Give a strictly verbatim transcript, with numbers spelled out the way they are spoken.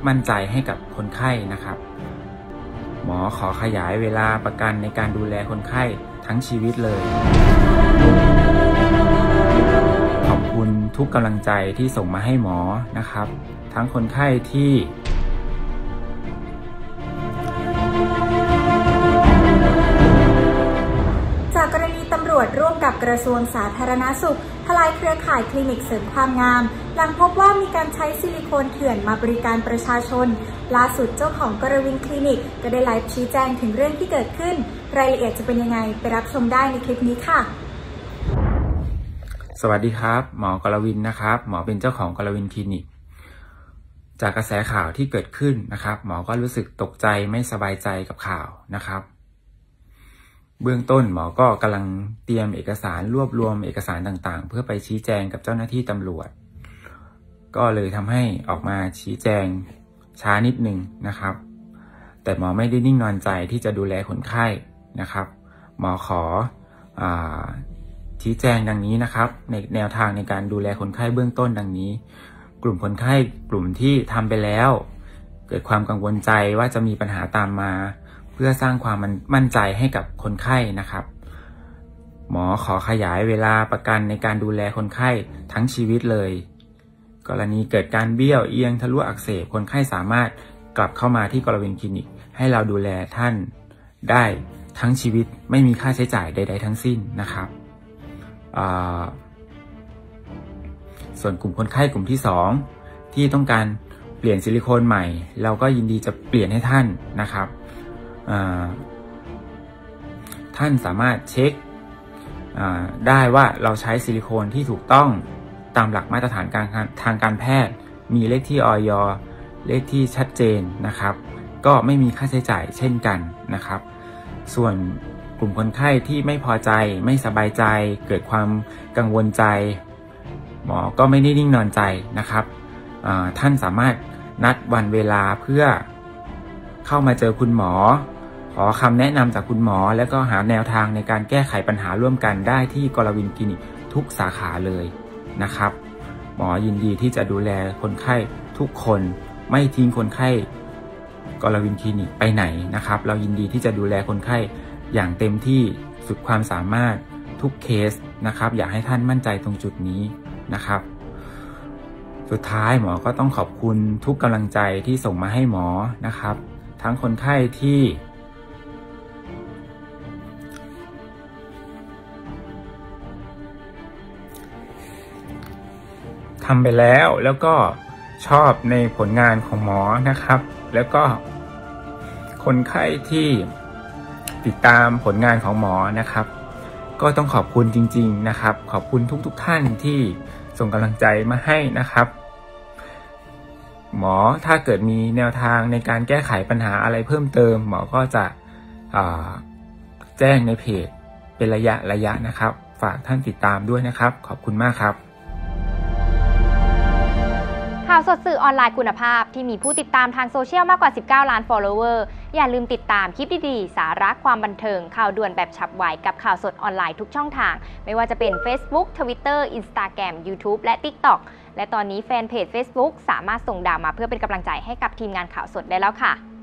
มั่นใจให้กับคนไข้นะครับหมอขอขยายเวลาประกันในการดูแลคนไข้ทั้งชีวิตเลยขอบคุณทุกกำลังใจที่ส่งมาให้หมอนะครับทั้งคนไข้ที่จากกรณีตำรวจร่วมกับกระทรวงสาธารณสุขทลายเครือข่ายคลินิกเสริมความงามหลังพบว่ามีการใช้ซิลิโคนเถื่อนมาบริการประชาชนล่าสุดเจ้าของกรวินคลินิกก็ได้ไลฟ์ชี้แจงถึงเรื่องที่เกิดขึ้นรายละเอียดจะเป็นยังไงไปรับชมได้ในคลิปนี้ค่ะสวัสดีครับหมอกรวินนะครับหมอเป็นเจ้าของกรวินคลินิกจากกระแสข่าวที่เกิดขึ้นนะครับหมอก็รู้สึกตกใจไม่สบายใจกับข่าวนะครับเบื้องต้นหมอก็กำลังเตรียมเอกสารรวบรวมเอกสารต่างๆเพื่อไปชี้แจงกับเจ้าหน้าที่ตำรวจก็เลยทำให้ออกมาชี้แจงช้านิดนึงนะครับแต่หมอไม่ได้นิ่งนอนใจที่จะดูแลคนไข้นะครับหมอขออ่าชี้แจงดังนี้นะครับในแนวทางในการดูแลคนไข้เบื้องต้นดังนี้กลุ่มคนไข้กลุ่มที่ทำไปแล้วเกิดความกังวลใจว่าจะมีปัญหาตามมาเพื่อสร้างความมั่นใจให้กับคนไข้นะครับหมอขอขยายเวลาประกันในการดูแลคนไข้ทั้งชีวิตเลยกรณีเกิดการเบี้ยวเอียงทะลุอักเสบคนไข้สามารถกลับเข้ามาที่กรวินคลินิกให้เราดูแลท่านได้ทั้งชีวิตไม่มีค่าใช้จ่ายใดๆทั้งสิ้นนะครับส่วนกลุ่มคนไข้กลุ่มที่สองที่ต้องการเปลี่ยนซิลิโคนใหม่เราก็ยินดีจะเปลี่ยนให้ท่านนะครับท่านสามารถเช็คได้ว่าเราใช้ซิลิโคนที่ถูกต้องตามหลักมาตรฐานการทางการแพทย์มีเลขที่อย.เลขที่ชัดเจนนะครับก็ไม่มีค่าใช้จ่ายเช่นกันนะครับส่วนกลุ่มคนไข้ที่ไม่พอใจไม่สบายใจเกิดความกังวลใจหมอก็ไม่ได้นิ่งนอนใจนะครับท่านสามารถนัดวันเวลาเพื่อเข้ามาเจอคุณหมอขอคำแนะนำจากคุณหมอแล้วก็หาแนวทางในการแก้ไขปัญหาร่วมกันได้ที่กรวินคลินิกทุกสาขาเลยนะครับหมอยินดีที่จะดูแลคนไข้ทุกคนไม่ทิ้งคนไข้กรวินคลินิกไปไหนนะครับเรายินดีที่จะดูแลคนไข้อย่างเต็มที่สุดความสามารถทุกเคสนะครับอยากให้ท่านมั่นใจตรงจุดนี้นะครับสุดท้ายหมอก็ต้องขอบคุณทุกกำลังใจที่ส่งมาให้หมอนะครับทั้งคนไข้ที่ทำไปแล้วแล้วก็ชอบในผลงานของหมอนะครับแล้วก็คนไข้ที่ติดตามผลงานของหมอนะครับก็ต้องขอบคุณจริงๆนะครับขอบคุณทุกๆท่านที่ส่งกำลังใจมาให้นะครับหมอถ้าเกิดมีแนวทางในการแก้ไขปัญหาอะไรเพิ่มเติมหมอก็จะแจ้งในเพจเป็นระยะระยะนะครับฝากท่านติดตามด้วยนะครับขอบคุณมากครับข่าวสดสื่อออนไลน์คุณภาพที่มีผู้ติดตามทางโซเชียลมากกว่าสิบเก้าล้าน follower อย่าลืมติดตามคลิปดีๆสาระความบันเทิงข่าวด่วนแบบฉับไวกับข่าวสดออนไลน์ทุกช่องทางไม่ว่าจะเป็น Facebook Twitter Instagram YouTube และ TikTok และตอนนี้แฟนเพจ Facebook สามารถส่งดาวมาเพื่อเป็นกำลังใจให้กับทีมงานข่าวสดได้แล้วค่ะ